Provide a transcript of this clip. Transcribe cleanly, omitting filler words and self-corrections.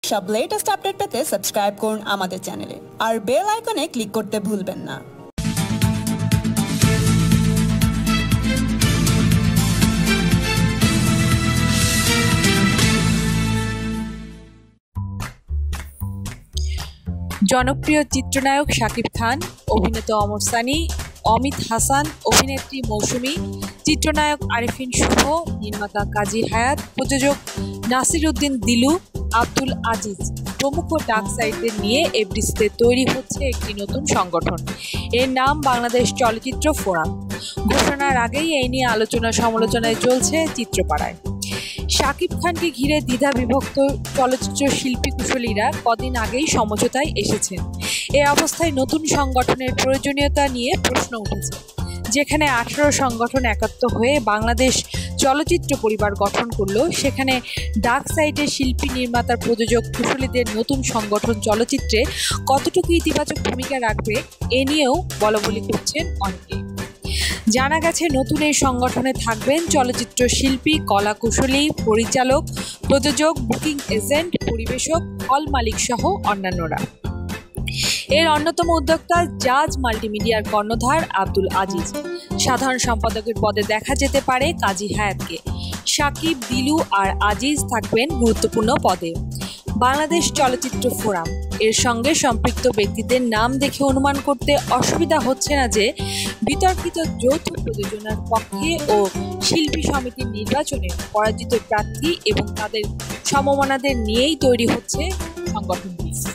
সব latest update পেতে subscribe করুন আমাদের চ্যানেলে আর বেল আইকনে ক্লিক করতে ভুলবেন না। জনপ্রিয় চিত্রনায়ক শাকিব খান, অভিনেতা অমর সানি, অমিত হাসান, অভিনেত্রী মৌসুমী, চিত্রনায়ক আরিফিন শুভ, নির্মাতা কাজী হায়াত, প্রযোজক নাসির উদ্দিন দিলু, আব্দুল আজিজ প্রমুখ ডার্ক সাইডদের নিয়ে এফডিসিতে তৈরি হচ্ছে একটি নতুন সংগঠন। এর নাম বাংলাদেশ চলচ্চিত্র ফোরাম। ঘোষণার আগেই এই নিয়ে আলোচনা সমালোচনায় চলছে চিত্রপাড়ায়। শাকিব খানকে ঘিরে দ্বিধা বিভক্ত চলচ্চিত্র শিল্পী কুশলীরা কদিন আগেই সমঝোতায় এসেছেন। এ অবস্থায় নতুন সংগঠনের প্রয়োজনীয়তা নিয়ে প্রশ্ন উঠেছে। যেখানে 18 সংগঠন একাত্ম হয়ে বাংলাদেশ চলচ্চিত্র পরিবার গঠন করলো, সেখানে ডার্ক সাইডের শিল্পী, নির্মাতা, প্রযোজক কুশলীদের নতুন সংগঠন চলচ্চিত্রে কতটুকু ইতিবাচক ভূমিকা রাখবে এ নিয়েও বলাবলি করছেন অনেকে। জানা গেছে, নতুন এই সংগঠনে থাকবেন চলচ্চিত্র শিল্পী, কলা কুশলী, পরিচালক, প্রযোজক, বুকিং এজেন্ট, পরিবেশক, হল মালিক সহ অন্যান্যরা। এর অন্যতম উদ্যোক্তা জাজ মাল্টিমিডিয়ার কর্ণধার আব্দুল আজিজ। সাধারণ সম্পাদকের পদে দেখা যেতে পারে কাজী হায়াতকে। শাকিব, দিলু আর আজিজ থাকবেন গুরুত্বপূর্ণ পদে। বাংলাদেশ চলচ্চিত্র ফোরাম এর সঙ্গে সম্পৃক্ত ব্যক্তিদের নাম দেখে অনুমান করতে অসুবিধা হচ্ছে না যে বিতর্কিত যৌথ প্রযোজনার পক্ষে ও শিল্পী সমিতির নির্বাচনে পরাজিত প্রার্থী এবং তাদের সমমনাদের নিয়েই তৈরি হচ্ছে সংগঠনটি।